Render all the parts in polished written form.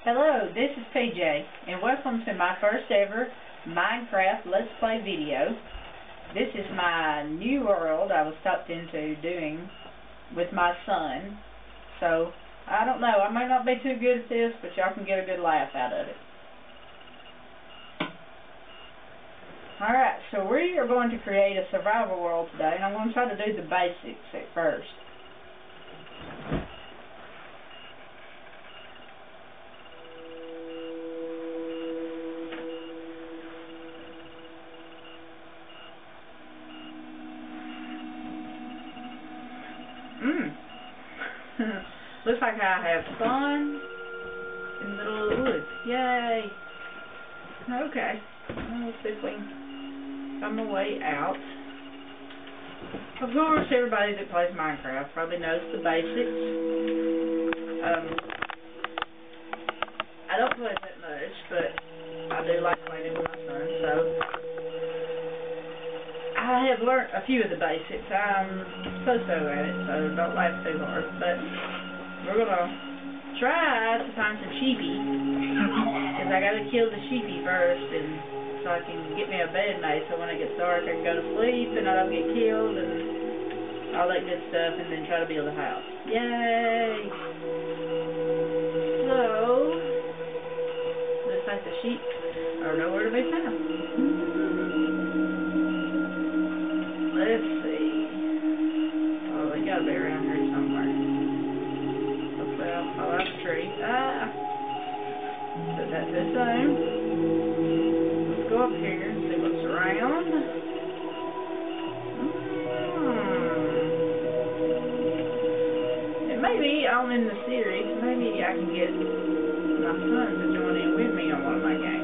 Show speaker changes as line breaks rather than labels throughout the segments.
Hello, this is PJ, and welcome to my first ever Minecraft Let's Play video. This is my new world I was talked into doing with my son. So, I don't know, I might not be too good at this, but y'all can get a good laugh out of it. Alright, so we are going to create a survival world today, and I'm going to try to do the basics at first. Looks like I have fun in the middle of the woods. Yay! Okay. Let's see if we can find my way out. Of course, everybody that plays Minecraft probably knows the basics. I don't play that much, but I do like playing with my son, so I have learned a few of the basics. I'm so-so at it, so don't laugh too hard. But we're gonna try to find some sheepy, because I gotta kill the sheepy first, and so I can get me a bed made, so when it gets dark I can go to sleep and I don't get killed and all that good stuff, and then try to build a house. Yay! So looks like the sheep are nowhere to be found. Let's see. Oh, they gotta be around here somewhere. Hopefully I'll fall out of the tree. Put that the same. Let's go up here and see what's around. And maybe I'm in the series. Maybe I can get my son to join in with me on one of my games.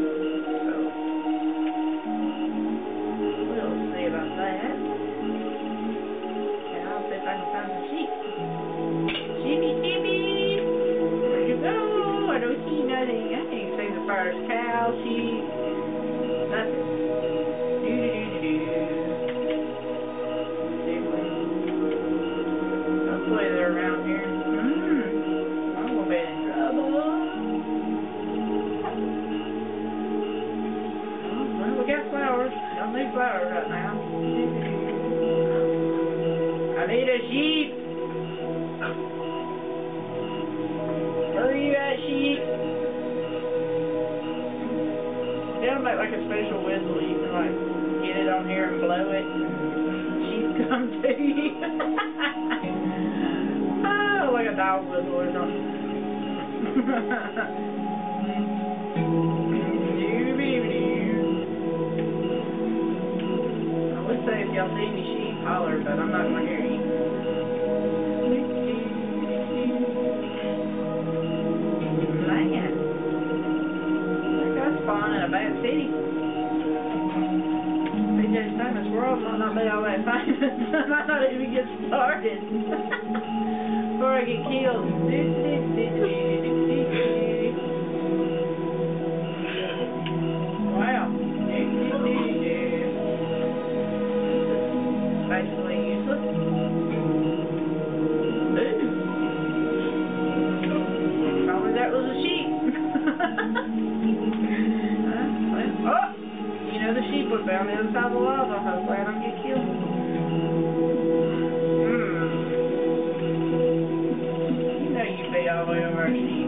First cow, sheep, nothing. Hopefully they're around here. I'm gonna be in trouble. Well, we got flowers. Don't need flowers right now. I need a sheep. Where are you at, sheep? It'll make like a special whistle. You can like get it on here and blow it, and sheep come to you. Oh, like a dog whistle or something. I would say if y'all see any sheep, holler, but I'm not gonna hear you. In a bad city. PJ's Famous World might not be all that famous. I might not even get started before I get killed. Wow. Basically useless. Probably that was a sheep. Oh! You know the sheep would be on the other side of the lava. Hopefully I don't get killed. You know you'd be all the way over our sheep.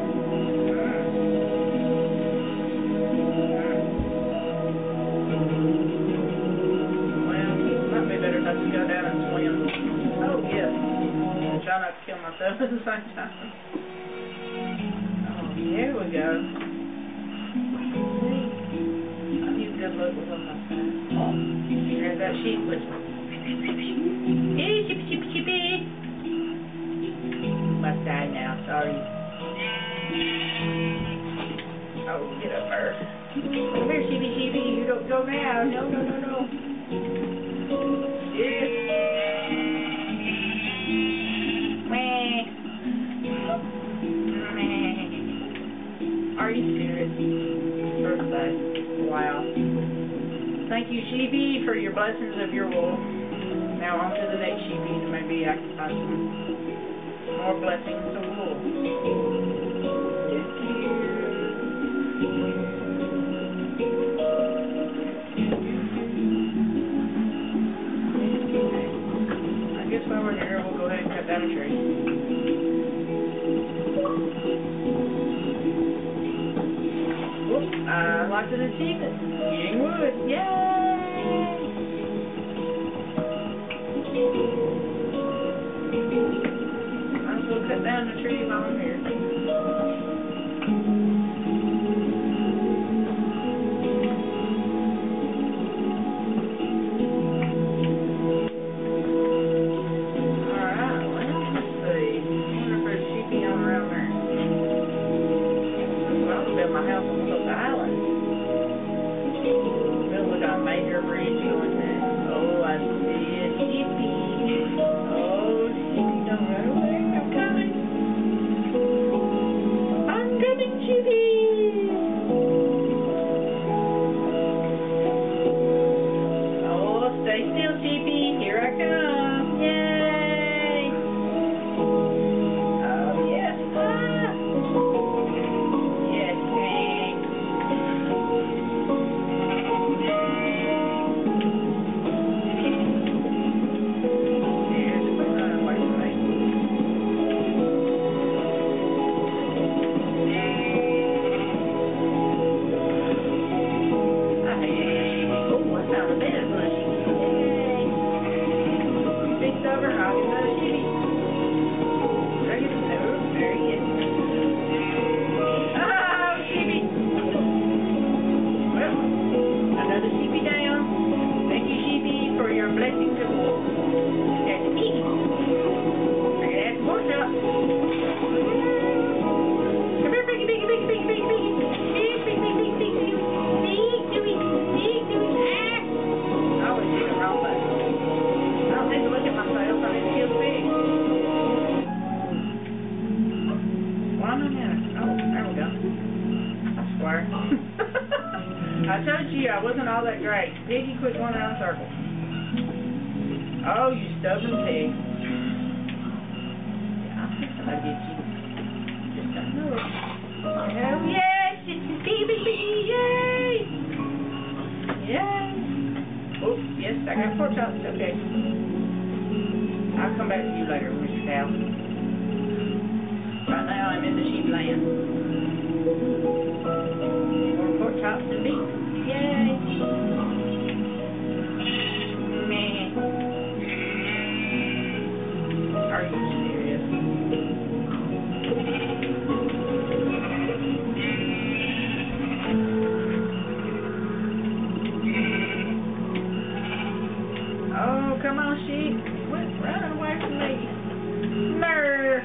Well, might be better if I just go down and swim. Oh, yes. And try not to kill myself at the same time. Oh, here we go. Good look with on my side. There's that sheep with me. Hey, sheepy, sheepy, sheepy. Must die now, sorry. Oh, get up there. Come here, sheepy, sheepy. You don't go now. No, no, no, no. Yeah. Are you serious? Birthday. Wow. Thank you, sheepy, for your blessings of your wool. Now on to the next sheepy, and maybe I can find some more blessings of wool. unlocked an achievement. Eating wood. Yay! Might as well cut down the tree while I'm here. I told you I wasn't all that great. Piggy, quit going around in circles. Oh, you stubborn pig. Yeah, I'm fixing to get you. Just don't know it. Oh, yes! It's a baby! Yay! Yay! Oh, yes, I got pork chops. Okay. I'll come back to you later, Mr. Cow. Right now, I'm in the sheep land. More pork chops and beef. Yay! Meh. Are you serious? Oh, come on, sheep. Quit running away from me. Murr.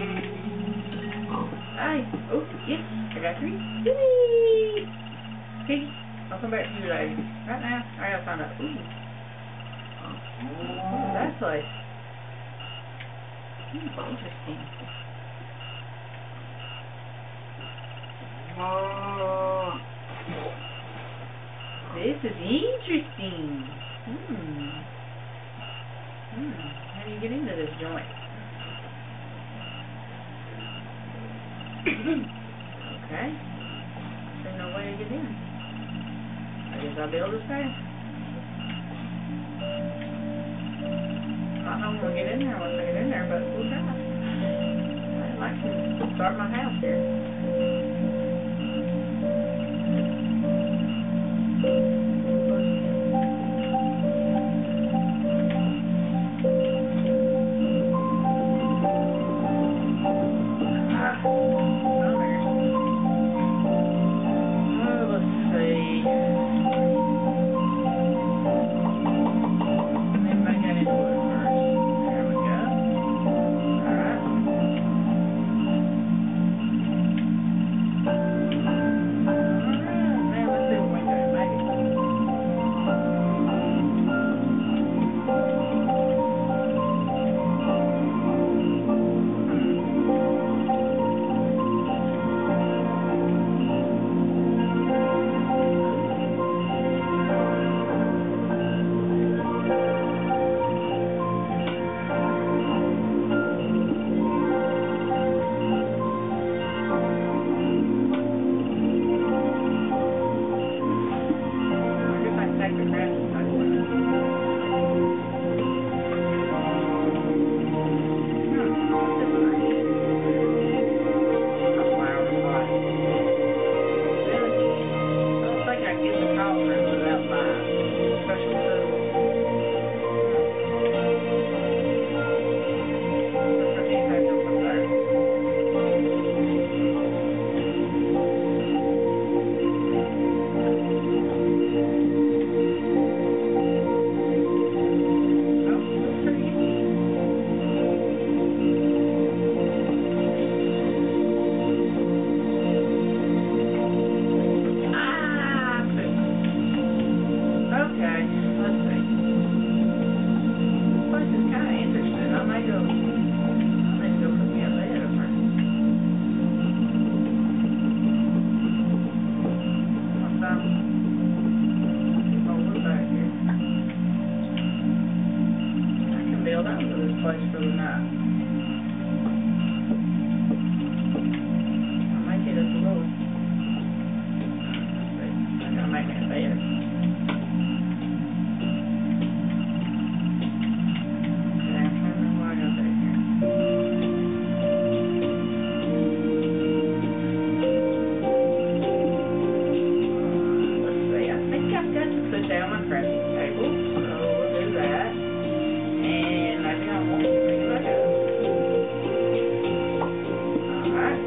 Hey. Oh, yes. I got 3. Whee! Piggy, I'll come back to you later. Right now, I gotta find out. Ooh. What is that place? Interesting. This is interesting. How do you get into this joint? Okay. There's no way to get in. I guess I'll be able to stay. I don't know when we get in there, once I get in there, but we'll try. I'd like to start my house here.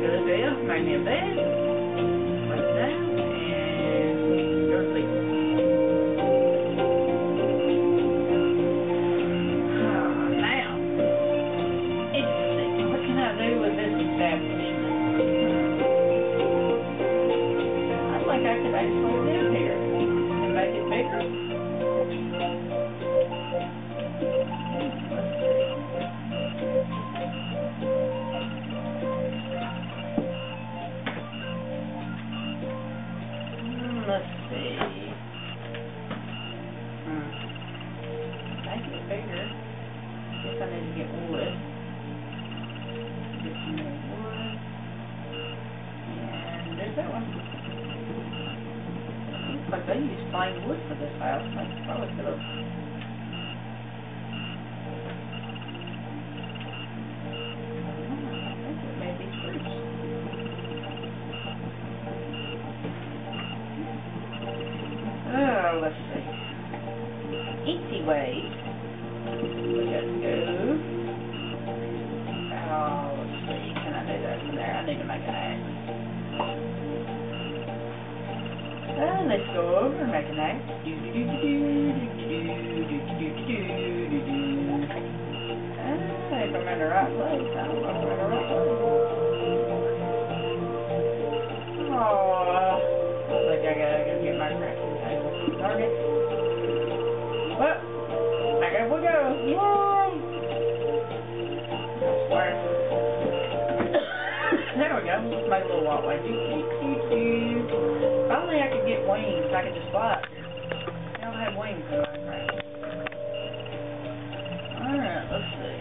good. Yeah, make me a bed. Lay down and go to sleep. Now, interesting. What can I do with this establishment? I think I could actually live here and make it bigger. Let's see. Make it bigger. Guess I need to get wood. Get some more wood. And there's that one. Looks like they used plain wood for this house. I probably could have. I think it may be spruce. Oh, let's see. Easy ways. We got to go. Oh, let's see. Can I do that from there? I need to make an axe. Let's go over and make an axe. If I'm in the right place. I don't know if I'm in the right place. Oh, I think I gotta go get my crafting table. Darn it. Well, back up we go. Yay! I swear. There we go. Let's make a little walkway. If only I could get wings, I could just fly up here. I don't have wings in Minecraft. Alright, let's see.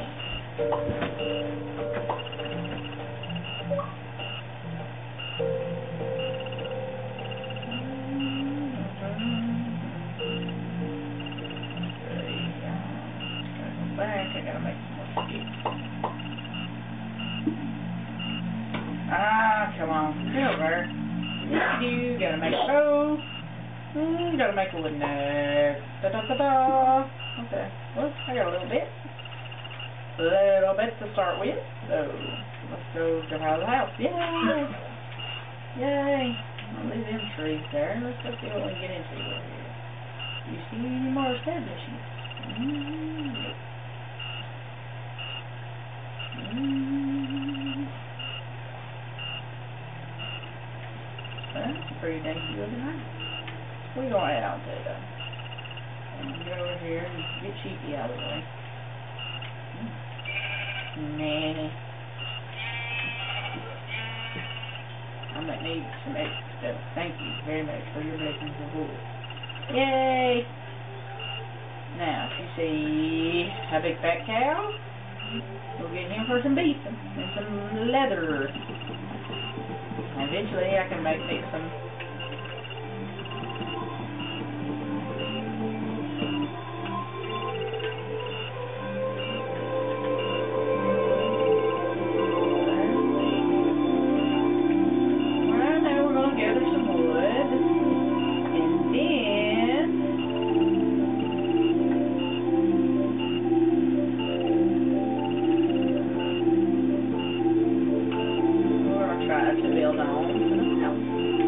Back, I gotta make some more sticks. Ah, come on, get over. You gotta make a bow. Gotta make a wooden axe. Da da da da. Okay, well, I got a little bit. To start with. So, let's go to the house. Yay! Yay! I'll leave them trees there. Let's go see what we can get into here. You see any more establishments? That's a pretty dangerous looking house. We're going to add on to it though. And get over here and get Sheepy out of the way. Nanny. I might need some extra stuff. Thank you very much for your blessings of wood. Yay! Now, if you see a big fat cow, we'll get him for some beef and some leather. Eventually, I can make some. Well, now we're going to gather some wood, and then we're going to try to build on to the house.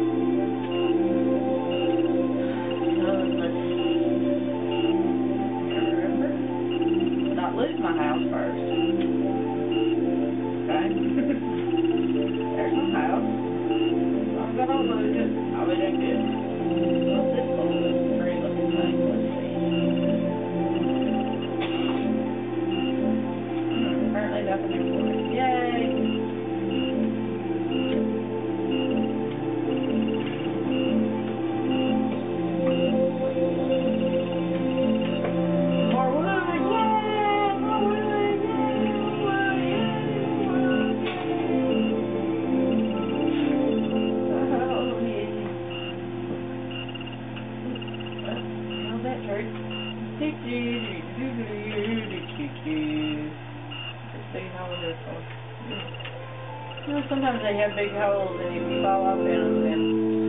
Remember, not lose my house first. Okay. There's my house. I'm gonna lose it. I'll be doing good. What's this little pretty looking thing? Let's see. Apparently nothing important. Yay! Well, sometimes they have big holes, and if you fall off in them, then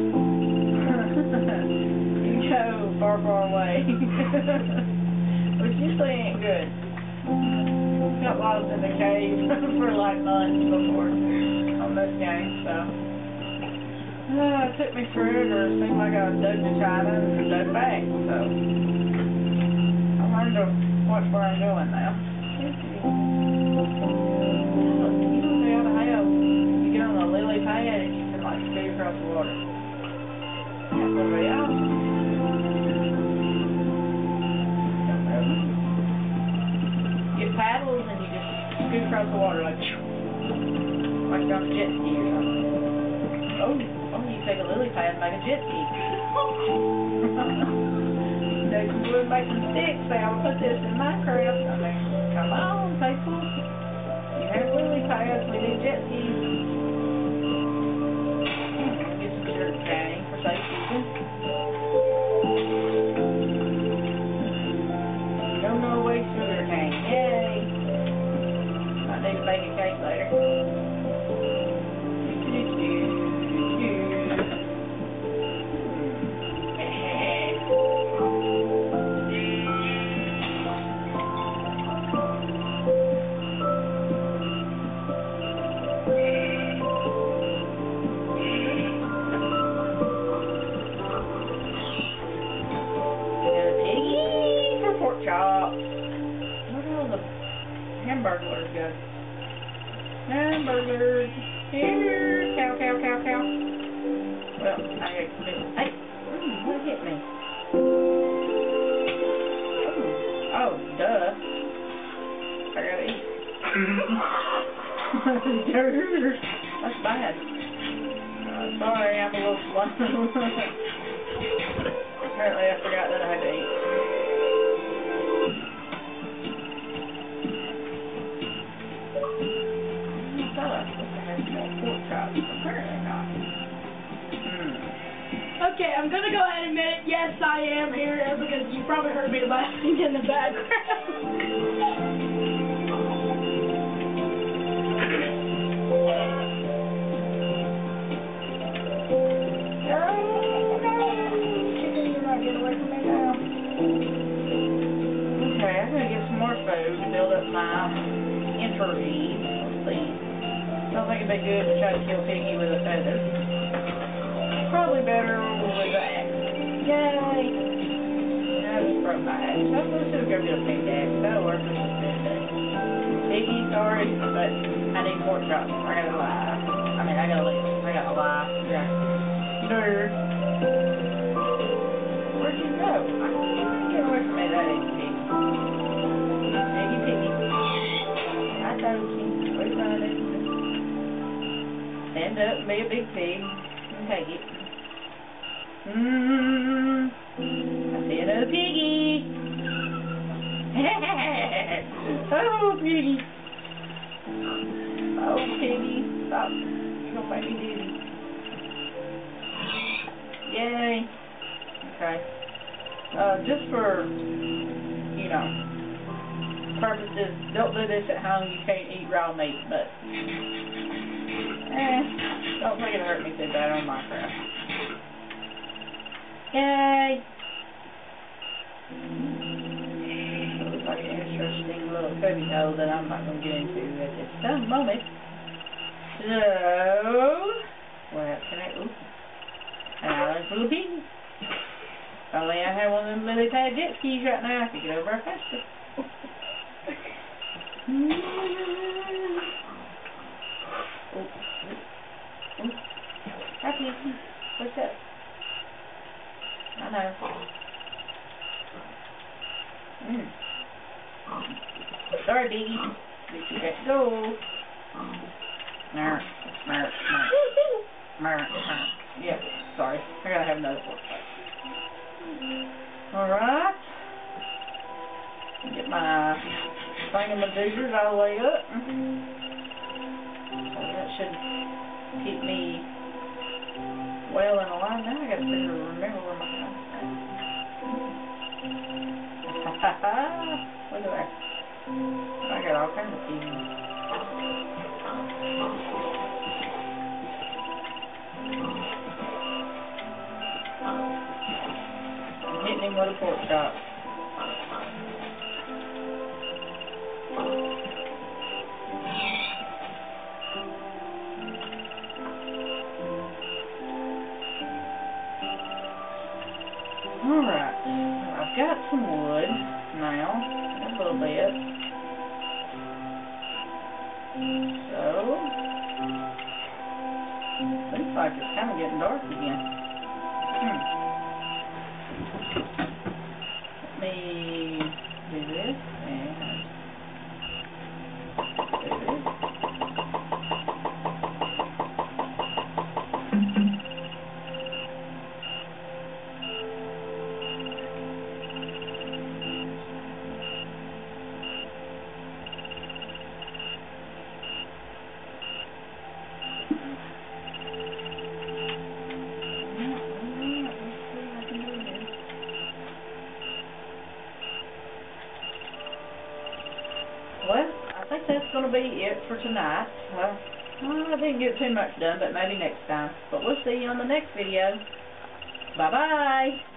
you go far, far away. Which usually ain't good. Got lost in the cave for like months before I messed everything, so. It took me forever. It seemed like I was dug to China and dug back, so. I learned to watch where I'm going now. You don't see how to have. You get on the lily pad and you can like scoot across the water. That's gonna be awesome. Get paddles and you just scoot across the water like you're on a jet ski or something. Oh, you take a lily pad and make a jet ski. They can go and make some sticks. Say, I'll put this in Minecraft. I mean, come on, people. You have lily pads. We need jet skis. Get some sugar cane for safekeeping. No way sugar cane. Yay. Might need to bake a cake later. Chops. Look at all the hamburgers go. Hamburgers. Here. Cow, cow, cow, cow. Well, I ate some bit. Hey. What hit me? Oh, duh. I gotta eat. That's bad. Sorry, I'm a little slow. Apparently I forgot that I had to eat. Apparently not.
Okay, I'm gonna go ahead and admit it. Yes, I am here because you probably heard me laughing in the background.
Chicken, you're not getting away from me now. Okay, I'm gonna get some more food to build up my energy. Let's see. Don't think it'd be good to try to kill Piggy with a feather. Probably better with an axe. Yay! I just broke my axe. Let's just go get a big axe. That'll work for this day. Piggy, sorry, but I need pork chops. I gotta lie. I mean, I gotta live. I gotta lie. Yeah. Nerd. Where'd you go? Get away from me, that ain't Piggy. Piggy. I told you. We're running. Stand up and be a big pig and take it. I see another piggy. Oh, piggy. Oh, piggy. Stop. You're going to make me dizzy. Yay. Okay. Just for, purposes, don't do this at home. You can't eat raw meat, but... don't think it hurt me too bad on Minecraft. Yay! Looks like an interesting little cubby hole that I'm not going to get into at this moment. So, what can I... Ooh. An island full of piggies. If only I had one of them lily pad jet skis right now, I could get over there faster. Hi, Piggy. What's up? I know. Sorry, Piggy. But you got to go. Yeah, sorry. I gotta have another fork. Alright. Get my thingamadooders all the way up. So that should keep me well and alive. Now I gotta remember where my house is. Look at that. I got all kinds of keys. Hitting him with a pork chop. some wood now, a little bit. So, looks like it's kind of getting dark again. Let me do this and do this. Well, I think that's going to be it for tonight. I didn't get too much done, but maybe next time. But we'll see you on the next video. Bye-bye.